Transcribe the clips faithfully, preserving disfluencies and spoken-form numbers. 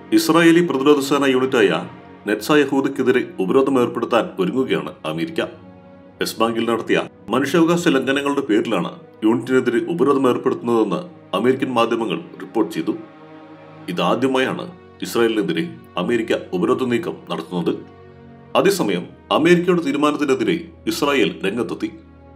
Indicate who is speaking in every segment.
Speaker 1: Israeli പ്രതിരോധ സേന യൂണിറ്റായ നെറ്റ്സ യഹൂദയ്ക്കെതിരെ ഉപരോധം ഏർപ്പെടുത്താൻ ഒരുങ്ങുകയാണ് അമേരിക്ക. വെസ്റ്റ് ബാങ്കിൽ നടത്തിയ മനുഷ്യാവകാശ ലംഘനങ്ങളുടെ പേരിലാണ് യൂണിറ്റിനെതിരെ ഉപരോധം ഏർപ്പെടുത്തുന്നതെന്ന് അമേരിക്കൻ മാധ്യമങ്ങൾ റിപ്പോർട്ട് ചെയ്തു. ഇതാദ്യമായാണ് ഇസ്രായേലിനെതിരെ അമേരിക്ക ഉപരോധ നീക്കം നടത്തുന്നത്. അതേസമയം അമേരിക്കയുടെ തീരുമാനത്തിനെതിരെ ഇസ്രായേൽ രംഗത്തെത്തി.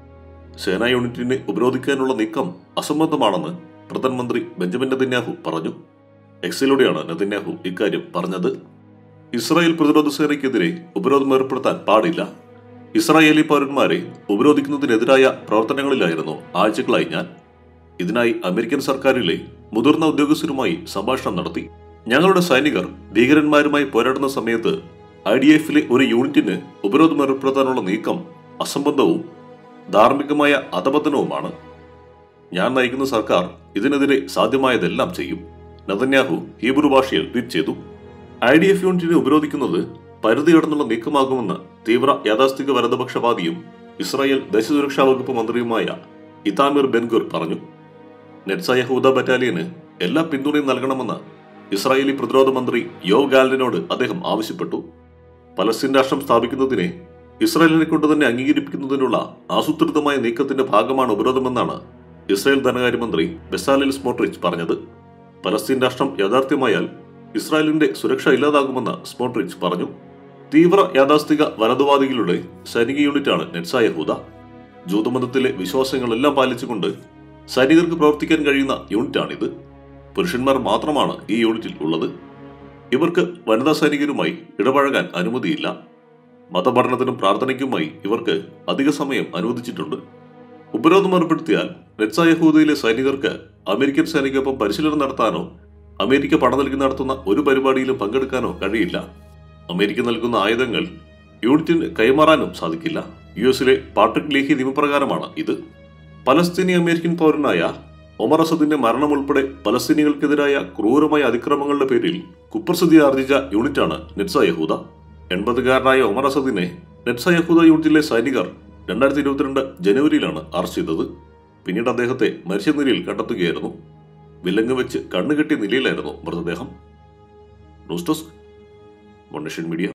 Speaker 1: സേനാ യൂണിറ്റിനെ ഉപരോധിക്കാനുള്ള നീക്കം അസംബന്ധമാണെന്ന് പ്രധാനമന്ത്രി ബെഞ്ചമിൻ നെതന്യാഹു പറഞ്ഞു. എക്സിലൂടെയാണ് നെതന്യാഹു ഇക്കാര്യം പറഞ്ഞത്. ഇസ്രായേൽ പ്രതിരോധ സേനയ്ക്കെതിരെ ഉപരോധം ഏർപ്പെടുത്താൻ പാടില്ല. ഇസ്രായേലി പൗരന്മാരെ ഉപരോധിക്കുന്നതിനെതിരായ പ്രവർത്തനങ്ങളിലായിരുന്നു ആഴ്ചകളായി ഞാൻ. ഇതിനായി അമേരിക്കൻ സർക്കാരിലെ മുതിർന്ന ഉദ്യോഗസ്ഥരുമായി സംഭാഷണം നടത്തി. ഞങ്ങളുടെ സൈനികർ ഭീകരന്മാരുമായി പോരാടുന്ന സമയത്ത് ഐ ഡി എഫിലെ ഒരു യൂണിറ്റിന് ഉപരോധം ഏർപ്പെടുത്താനുള്ള നീക്കം അസംബന്ധവും ധാർമ്മികമായ അധപതനവുമാണ്. ഞാൻ നയിക്കുന്ന സർക്കാർ ഇതിനെതിരെ സാധ്യമായതെല്ലാം ചെയ്യും, നെതന്യാഹു ഹീബ്രു ഭാഷയിൽ ട്വീറ്റ് ചെയ്തു. ഐ ഡി എഫ് യൂണിറ്റിനെ ഉപരോധിക്കുന്നത് പരിധി കടന്നുള്ള നീക്കമാകുമെന്ന് തീവ്ര യാഥാസ്ഥിക വലതുപക്ഷവാദിയും ഇസ്രായേൽ ദേശസുരക്ഷാ വകുപ്പ് മന്ത്രിയുമായ ഇതാമിർ ബെൻഗുർ പറഞ്ഞു. നെറ്റ്സ യഹൂദ ബറ്റാലിയന് എല്ലാ പിന്തുണയും നൽകണമെന്ന് ഇസ്രായേലി പ്രതിരോധ മന്ത്രി യോവ് ഗാലന്റിനോട് അദ്ദേഹം ആവശ്യപ്പെട്ടു. പലസ്തീൻ രാഷ്ട്രം സ്ഥാപിക്കുന്നതിനെ ഇസ്രായേലിനെ കൊണ്ട് തന്നെ അംഗീകരിപ്പിക്കുന്നതിനുള്ള ആസൂത്രിതമായ നീക്കത്തിന്റെ ഭാഗമാണ് ഉപരോധമെന്നാണ് ഇസ്രായേൽ ധനകാര്യമന്ത്രി ബെസാലേൽ സ്മോട്രിച്ച് പറഞ്ഞത്. പലസ്തീൻ രാഷ്ട്രം യാഥാർത്ഥ്യമായാൽ ഇസ്രായേലിന്റെ സുരക്ഷ ഇല്ലാതാകുമെന്ന് സ്മോട്രിച്ച് പറഞ്ഞു. തീവ്ര യാഥാസ്ഥിക വലതുവാദികളുടെ സൈനിക യൂണിറ്റാണ് നെറ്റ്സ യഹൂദ. ജൂതമതത്തിലെ വിശ്വാസങ്ങളെല്ലാം പാലിച്ചുകൊണ്ട് സൈനികർക്ക് പ്രവർത്തിക്കാൻ കഴിയുന്ന യൂണിറ്റാണിത്. പുരുഷന്മാർ മാത്രമാണ് ഈ യൂണിറ്റിൽ ഉള്ളത്. ഇവർക്ക് വനിതാ സൈനികരുമായി ഇടപഴകാൻ അനുമതിയില്ല. മതപഠനത്തിനും പ്രാർത്ഥനയ്ക്കുമായി ഇവർക്ക് അധിക സമയം അനുവദിച്ചിട്ടുണ്ട്. ഉപരോധം ഏർപ്പെടുത്തിയാൽ നെറ്റ്സ യഹൂദയിലെ സൈനികർക്ക് അമേരിക്കൻ സേനയ്ക്കൊപ്പം പരിശീലനം നടത്താനോ അമേരിക്ക പണം നൽകി നടത്തുന്ന ഒരു പരിപാടിയിലും പങ്കെടുക്കാനോ കഴിയില്ല. അമേരിക്ക നൽകുന്ന ആയുധങ്ങൾ യൂണിറ്റിന് കൈമാറാനും സാധിക്കില്ല. യു എസിലെ പാട്രിക് ലീഹി നിയമപ്രകാരമാണ് ഇത്. പലസ്തീനി അമേരിക്കൻ പൗരനായ ഒമർ അസദിന്റെ മരണം ഉൾപ്പെടെ പലസ്തീനികൾക്കെതിരായ ക്രൂരമായ അതിക്രമങ്ങളുടെ പേരിൽ കുപ്രസിദ്ധി ആർജിച്ച യൂണിറ്റാണ് നെറ്റ്സ യഹൂദ. എൺപതുകാരനായ ഒമർ അസദിനെ നെറ്റ്സ യഹൂദ യൂണിറ്റിലെ സൈനികർ രണ്ടായിരത്തി ഇരുപത്തിരണ്ട് ജനുവരിയിലാണ് അറസ്റ്റ് ചെയ്തത്. പിന്നീട് അദ്ദേഹത്തെ മരിച്ച നിലയിൽ കണ്ടെത്തുകയായിരുന്നു. വിലങ്ങ് വെച്ച് കണ്ണുകെട്ടിയ നിലയിലായിരുന്നു മൃതദേഹം. News desk, one nation media.